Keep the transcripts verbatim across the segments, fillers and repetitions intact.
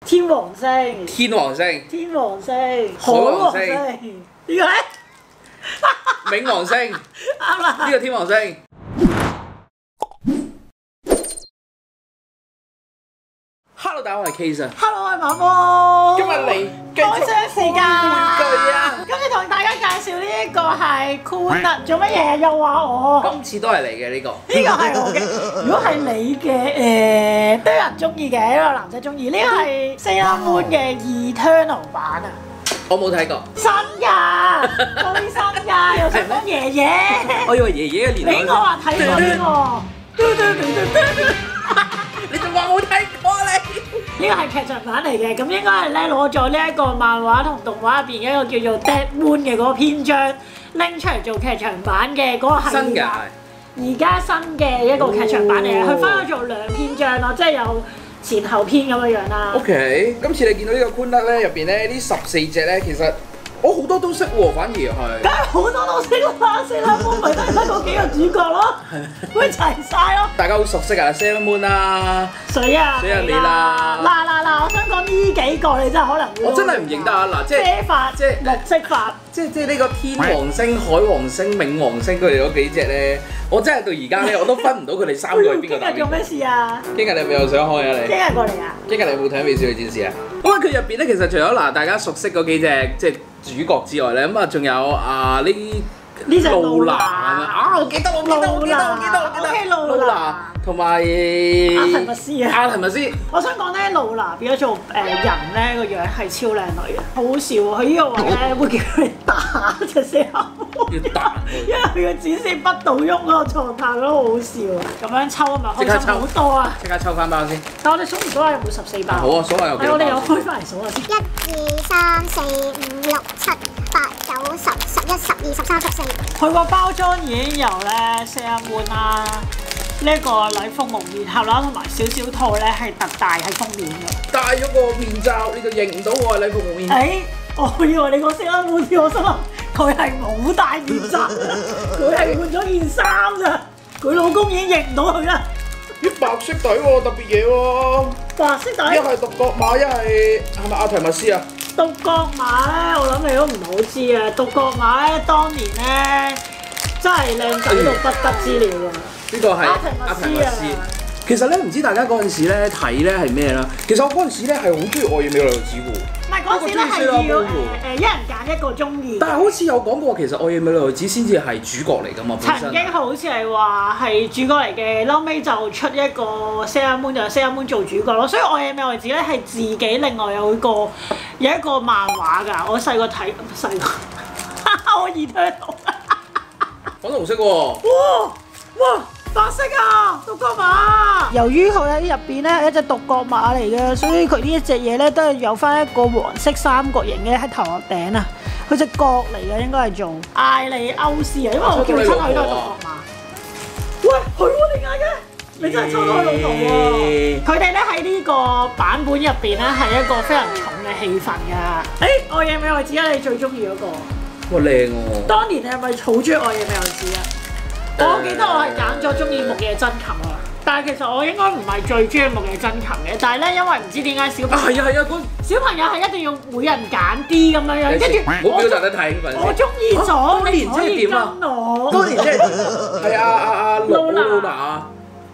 天王星。 天王星。 天王星。 海王星。 呢個咧？ 冥王星。 啱啦。 呢個天王星。Hello， 大家好，我係 Case 啊。 Hello， 我係馬波。 今日嚟繼續開箱時間。 玩具啊！ 今次同大家介紹呢一個係 Cool Nut，做乜嘢？又話我。 今次都係你嘅呢個。 呢個係我嘅。如果係你嘅誒，都有人中意嘅，都有男仔中意。呢個係 Sailor Moon 嘅 Eternal 版啊。 我冇睇過。 新㗎，最新㗎，又想講爺爺。 我以為爺爺嘅年代。 你應該話睇過呢個。 你仲話冇睇過你？ 呢個係劇場版嚟嘅，咁應該係咧攞咗呢一個漫畫同動畫入邊一個叫做 Dead Moon 嘅嗰個篇章拎出嚟做劇場版嘅嗰個系列。新嘅。而家新嘅一個劇場版嚟嘅，佢分咗做兩篇章咯，即係有前後篇咁嘅樣啦。 OK， 今次你見到呢個 Cool Nut咧，入邊咧呢十四隻咧，其實我好多都識喎，反而係。梗係好多都識啦，Sailor Moon咪都係得嗰幾個主角咯，會齊晒咯。大家好熟悉啊 ，Sailor Moon 啦，水啊，水啊你啦。嗱嗱嗱，我想講呢幾個你真係可能會。我真係唔認得啊！嗱，即係啡髮，即係綠色髮，即係即係呢個天王星、海王星、冥王星佢哋嗰幾隻咧，我真係到而家咧我都分唔到佢哋三個係邊個打邊個。今日做咩事啊？今日你係咪又想開啊你？今日過嚟啊！今日你有冇睇《美少女戰士》啊？咁啊，佢入邊咧其實除咗嗱大家熟悉嗰幾隻即係主角之外咧，咁啊仲有啊呢呢隻露娜啊！我記得我記得我記得我記得我記得露娜同埋阿提密斯啊！阿提密斯，我想講咧，露娜變咗做誒人咧個樣係超靚女嘅，好好笑喎！佢呢個位咧會叫佢打隻蛇口，要打，因為佢個指線不倒喐嗰個狀態，覺得好好笑啊！咁樣抽啊嘛，開心好多啊！即刻抽翻包先。但我哋數唔數下有冇十四包？好啊，數下有幾多包？係我哋又開翻嚟數下先。一二三四五六七八九十十一十二十三十四。佢個包裝已經由咧 Sailor Moon 啦。呢一個禮服蒙面俠啦，同埋小小兔咧係特大喺封面嘅。戴咗個面罩，你就認唔到我係禮服蒙面俠。誒，我以為你個 Sailor Moon，我心諗佢係冇戴面罩，佢係換咗件衫咋。佢老公已經認唔到佢啦。啲白色底喎，特別嘢喎。白色底。一係獨角馬，一係係咪阿提密斯啊？獨角馬咧，我諗你都唔好知啊。獨角馬咧，當年咧真係靚仔到不得之了啊！呢個係阿提密斯。其實咧，唔知大家嗰陣時咧睇咧係咩啦？其實我嗰陣時咧係好中意《愛與美麗子》嘅。唔係嗰陣時咧係要誒一人揀一個中意。但係好似有講過，其實《愛與美麗子》先至係主角嚟㗎嘛。曾經好似係話係主角嚟嘅，後尾就出一個 Sailor Moon 就 Sailor Moon 做主角咯。所以《愛與美麗子》咧係自己另外有個有一個漫畫㗎。我細個睇細個，我二推到。粉紅色喎。哇哇！白色啊，獨角馬。由於佢喺入邊咧係一隻獨角馬嚟嘅，所以佢呢一隻嘢咧都係有翻一個黃色三角形嘅喺頭殼頂啊。佢隻角嚟嘅應該係做艾利歐斯啊，因為我叫親佢都係獨角馬。喂，係喎，點解嘅？你真係抽到佢老豆喎！佢哋咧喺呢個版本入邊咧係一個非常重嘅氣氛㗎。誒，愛野美惠子啊，你最中意嗰個？哇，靚喎！當年你係咪好中意愛野美惠子啊？我記得我係揀咗中意木野真琴啊，但係其實我應該唔係最中意木野真琴嘅，但係咧因為唔知點解小朋友係啊係啊，小朋友係一定要每人揀啲咁樣樣，跟住我表達得太興奮，我中意咗，你唔可以跟我。當年即係係啊啊啊露娜啊，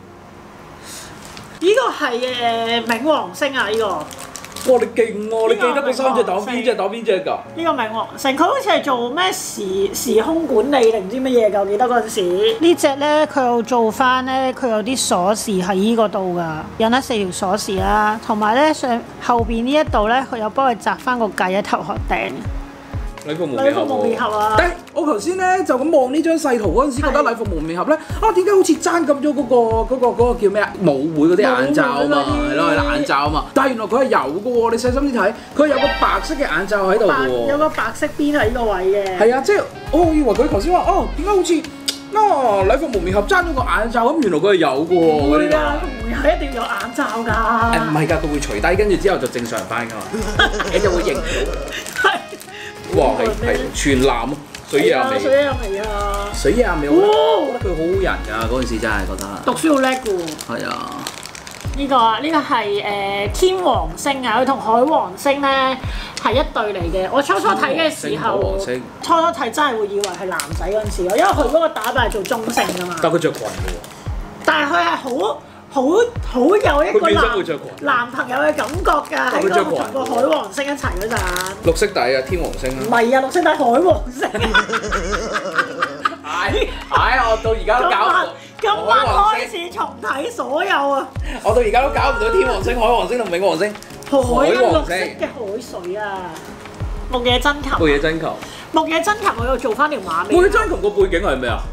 呢個係誒冥王星啊呢個。哇！你勁喎，你記得嗰三隻打邊隻打邊隻㗎？呢個冥王星，佢好似係做咩時時空管理定唔知乜嘢㗎？我記得嗰陣時呢隻咧，佢又做翻咧，佢有啲鎖匙喺依個度㗎，引得四條鎖匙啦，同埋咧上後邊呢一度咧，佢有幫佢紮翻個計喺頭殼頂。禮服蒙面俠啊！但係我頭先咧就咁望呢張細圖嗰陣時，覺得禮服蒙面俠咧啊點解好似爭咁咗嗰個嗰個嗰個叫咩啊舞會嗰啲眼罩啊嘛，係咯係眼罩啊嘛，但係原來佢係有嘅喎，你細心啲睇，佢有個白色嘅眼罩喺度嘅喎，有個白色邊喺呢個位嘅。係啊，即係我以為佢頭先話哦點解好似啊禮服蒙面俠爭咗個眼罩咁，原來佢係有嘅喎。會㗎，蒙面俠一定要有眼罩㗎。誒唔係㗎，佢會除低跟住之後就正常翻㗎嘛，你就會認到。係。哇，係係全藍啊！水野亞美，水野亞美啊！水野亞美，我覺得佢好好人㗎，嗰陣時真係覺得。讀書好叻㗎喎。係啊， 呢個啊，呢個係誒天王星啊，佢同海王星咧係一對嚟嘅。我初初睇嘅時候，初初睇真係會以為係男仔嗰陣時咯，因為佢嗰個打扮係做中性㗎嘛。 但佢着裙嘅喎。 但係佢係好好好有一個男男朋友嘅感覺㗎，喺個同個海王星一齊嗰陣。 綠色底啊，天王星啊。 唔係啊，綠色底海王星。 係係，我到而家都搞。 今晚開始重睇所有啊！ 我到而家都搞唔到天王星、海王星同冥王星。 海王星嘅海水啊！木野真琴。木野真琴。 木野真琴，我要做翻條馬尾。 木野真琴個背景係咩啊？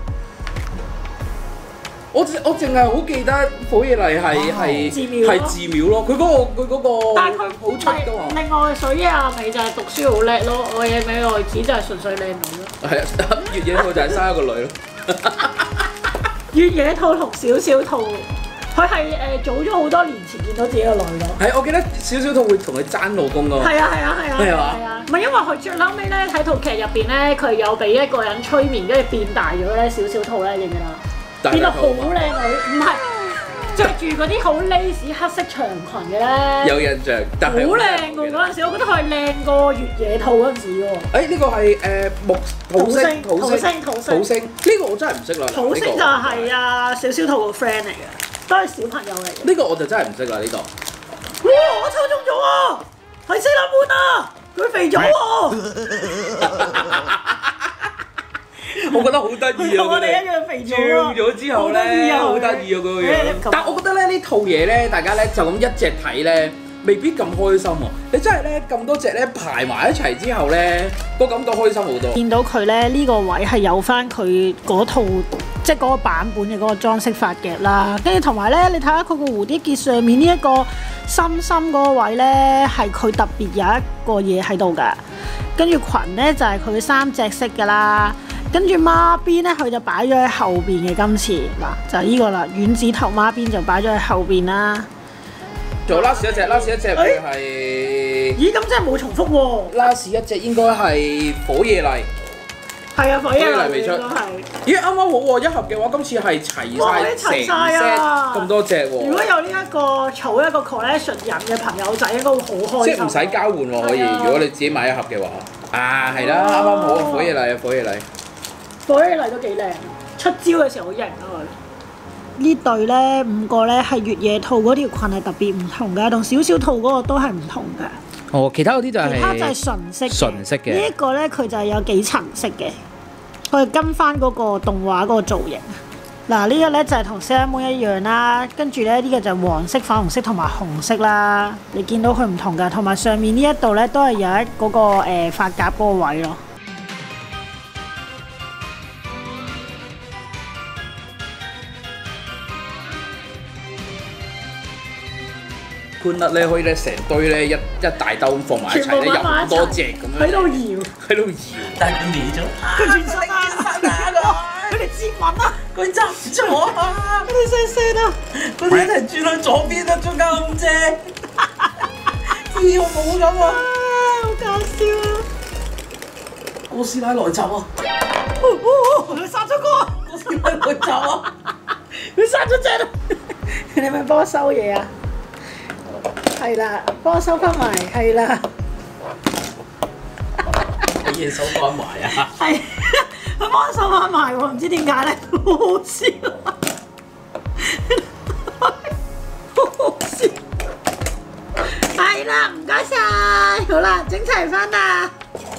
我我淨係好記得火野麗係係係寺廟咯，佢嗰個佢嗰個。但係佢好出㗎嘛。另外水野亞美就係讀書好叻咯，我野美愛子就係純粹靚女咯。係啊，月野兔就係生一個女咯。月野兔同小小兔，佢係誒早咗好多年前見到自己個女咯。係，我記得小小兔會同佢爭老公㗎嘛。係啊係啊係啊係啊係啊！唔係因為佢最嬲尾咧喺套劇入邊咧，佢有俾一個人催眠，跟住變大咗咧，小小兔咧記唔記得？變到好靚女，唔係着住嗰啲好 lace 黑色長裙嘅咧。有印象，但係好靚㗎嗰陣時，我覺得佢係靚過月野兔嗰陣時喎。誒呢個係誒木土星土星土星土星，呢個我真係唔識啦。土星就係啊小小兔個 friend 嚟嘅，都係小朋友嚟嘅。呢個我就真係唔識啦呢個。哇！我抽中咗啊！係四粒半啊！佢肥咗喎。我覺得好得意啊！我哋一樣肥咗啊！跳咗之後咧，好得意啊！嗰個樣。但係我覺得咧呢套嘢咧，大家咧就咁一隻睇咧，未必咁開心喎。你真係咧咁多隻咧排埋一齊之後咧，個感覺開心好多。見到佢咧呢個位係有翻佢嗰套即係嗰個版本嘅嗰個裝飾髮夾啦，跟住同埋咧你睇下佢個蝴蝶結上面呢一個心心嗰個位咧，係佢特別有一個嘢喺度㗎。跟住裙咧就係佢三隻色㗎啦。跟住孖邊咧，佢就擺咗喺後邊嘅今次嗱，就係呢個啦，丸子頭孖邊就擺咗喺後邊啦。仲有 last 一隻 ，last 一隻會係咦？咁真係冇重複喎。last 一隻應該係火野麗。係啊，火野麗未出。咦，啱啱好喎！一盒嘅話，今次係齊晒成 set 咁多隻喎。如果有呢一個儲一個 collection 人嘅朋友仔，應該會好開心。即係唔使交換喎，可以。如果你自己買一盒嘅話，啊係啦，啱啱好火野麗啊，火野麗。火野麗都幾靚，出招嘅時候好型啊佢。呢對咧五個咧係月野兔嗰條裙係特別唔同㗎，同小小兔嗰個都係唔同㗎。哦，其他嗰啲就係其他就係純色純色嘅。呢一個咧佢就係有幾層色嘅，佢係跟翻嗰個動畫嗰個造型。嗱呢個咧就係同 Sailor Moon一樣啦，跟住咧呢個就係黃色、粉紅色同埋紅色啦。你見到佢唔同㗎，同埋上面呢一度咧都係有一嗰個誒髮夾嗰個位咯。寬粒咧可以咧成堆咧一一大兜咁放埋一齊咧，有好多隻咁樣喺度搖，喺度搖。但係佢歪咗，佢轉身啊！佢哋接吻啊！佢執唔住我啊！佢哋聲聲啊！佢哋一齊轉去左邊啊！中間咁正，跳舞咁啊！好搞笑啊！哥斯拉來襲啊！佢殺咗個哥斯拉來襲啊！佢殺咗隻啊！你咪幫我收嘢啊！係啦，幫我收翻埋，係啦。俾嘢收翻埋啊！係，佢幫我收翻埋喎，唔知點解咧，好好笑啊！好好笑。係啦，唔該晒，好啦，整齊翻啦。